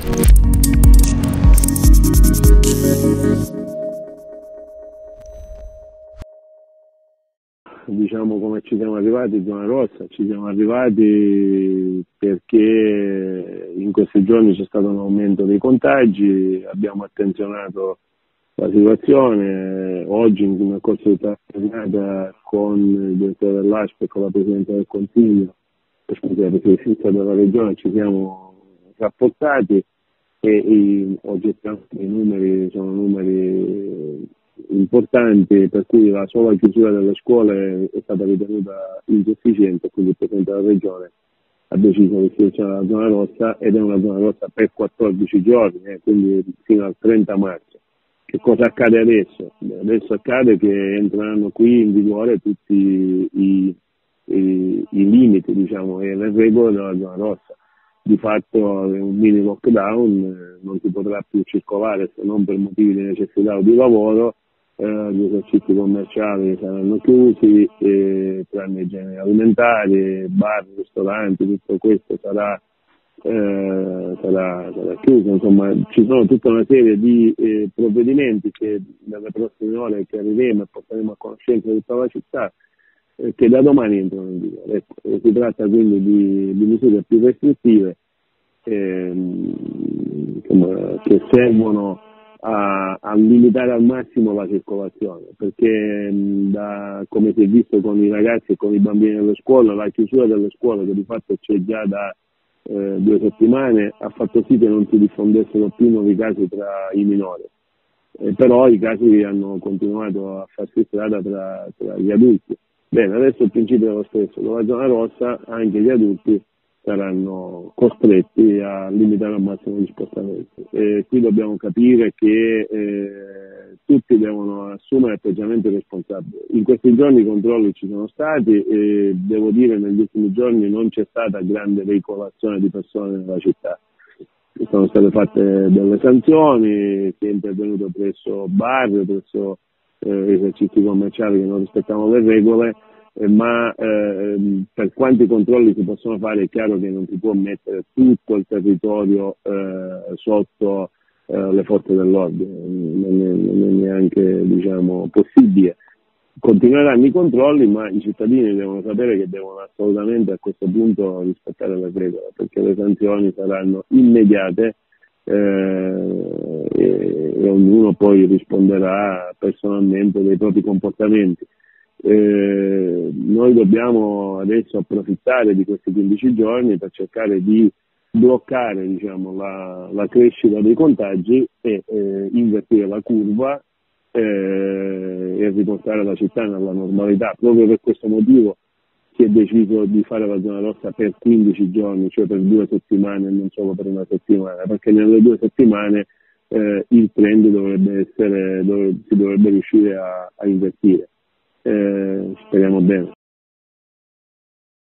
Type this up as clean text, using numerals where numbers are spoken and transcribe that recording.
Diciamo come ci siamo arrivati in zona rossa, ci siamo arrivati perché in questi giorni c'è stato un aumento dei contagi, abbiamo attenzionato la situazione, oggi nel corso di tutta la giornata con il direttore dell'ASP e con la Presidente del Consiglio, scusate, la Presidenza della Regione ci siamo rapportati e oggettivamente i numeri sono numeri importanti, per cui la sola chiusura delle scuole è stata ritenuta insufficiente, quindi il Presidente della Regione ha deciso di selezionare la zona rossa ed è una zona rossa per 14 giorni, quindi fino al 30 marzo. Che cosa accade adesso? Adesso accade che entreranno qui in vigore tutti i limiti, diciamo, e le regole della zona rossa. Di fatto è un mini lockdown, non si potrà più circolare se non per motivi di necessità o di lavoro, gli esercizi commerciali saranno chiusi, tranne i generi alimentari, bar, ristoranti, tutto questo sarà chiuso. Insomma, ci sono tutta una serie di provvedimenti che nelle prossime ore chiariremo e porteremo a conoscenza di tutta la città, che da domani entrano in vigore. Ecco, si tratta quindi di misure più restrittive che servono a limitare al massimo la circolazione, perché come si è visto con i ragazzi e con i bambini delle scuole, la chiusura delle scuole, che di fatto c'è già da 2 settimane, ha fatto sì che non si diffondessero più nuovi casi tra i minori, però i casi hanno continuato a farsi strada tra gli adulti. Bene, adesso il principio è lo stesso, con la zona rossa anche gli adulti saranno costretti a limitare al massimo gli spostamenti. Qui dobbiamo capire che tutti devono assumere atteggiamenti responsabili. In questi giorni i controlli ci sono stati e devo dire negli ultimi giorni non c'è stata grande veicolazione di persone nella città. Sono state fatte delle sanzioni, si è intervenuto presso bar, presso esercizi commerciali che non rispettavano le regole, ma per quanti controlli si possono fare è chiaro che non si può mettere tutto il territorio sotto le forze dell'ordine, non è neanche, diciamo, possibile. Continueranno i controlli, ma i cittadini devono sapere che devono assolutamente a questo punto rispettare le regole, perché le sanzioni saranno immediate e ognuno poi risponderà personalmente dei propri comportamenti. Noi dobbiamo adesso approfittare di questi 15 giorni per cercare di bloccare, diciamo, la crescita dei contagi e invertire la curva e riportare la città nella normalità. Proprio per questo motivo si è deciso di fare la zona rossa per 15 giorni, cioè per 2 settimane e non solo per una settimana, perché nelle 2 settimane il trend si dovrebbe riuscire a invertire. Speriamo bene.